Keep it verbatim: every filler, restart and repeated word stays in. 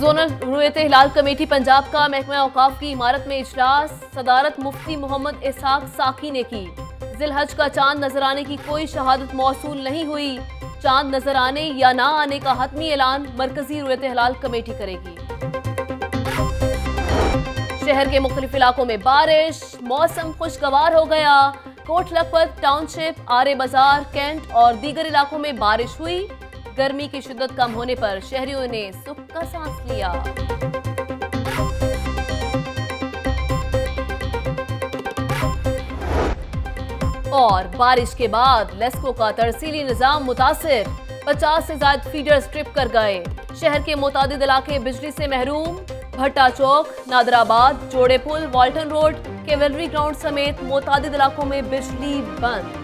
Zonal रुयत हिलाल committee Punjab का महकमा औकाफ की इमारत में इजलास, सदारत मुफ्ती मोहम्मद इसाक साकी ने की। जिलहज का चांद नजर आने की कोई शहादत मौसूल नहीं हुई। चांद नजर आने या ना आने का हतमी ऐलान मरकजी रुयत हिलाल कमेटी करेगी। शहर के मुख्तलिफ इलाकों में बारिश, मौसम खुशगवार हो गया। कोट लखपत टाउनशिप, आरे बाजार, कैंट और दीगर इलाकों में बारिश हुई। गर्मी की शिद्दत कम होने पर शहरियों ने सुख का सांस लिया। और बारिश के बाद लेस्को का तरसीली निजाम मुतासिर, पचास से ज्यादा फीडर्स ट्रिप कर गए। शहर के मुतादिद इलाके बिजली से महरूम। भट्टा Chowk, Nadrabad, Jorey Pul, Walton Road, Cavalry Ground समेत मुतादिद इलाकों में बिजली बंद।